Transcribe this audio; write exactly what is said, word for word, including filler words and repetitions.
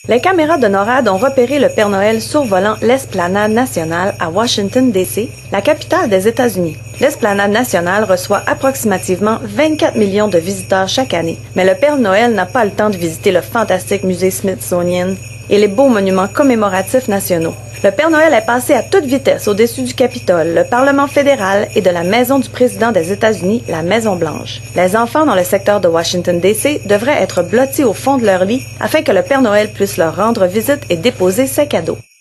Les caméras de NORAD ont repéré le Père Noël survolant l'Esplanade nationale à Washington, D C, la capitale des États-Unis. L'Esplanade nationale reçoit approximativement vingt-quatre millions de visiteurs chaque année, mais le Père Noël n'a pas le temps de visiter le fantastique musée Smithsonian et les beaux monuments commémoratifs nationaux. Le Père Noël est passé à toute vitesse au-dessus du Capitole, le Parlement fédéral et de la maison du président des États-Unis, la Maison-Blanche. Les enfants dans le secteur de Washington, D C devraient être blottis au fond de leur lit afin que le Père Noël puisse leur rendre visite et déposer ses cadeaux.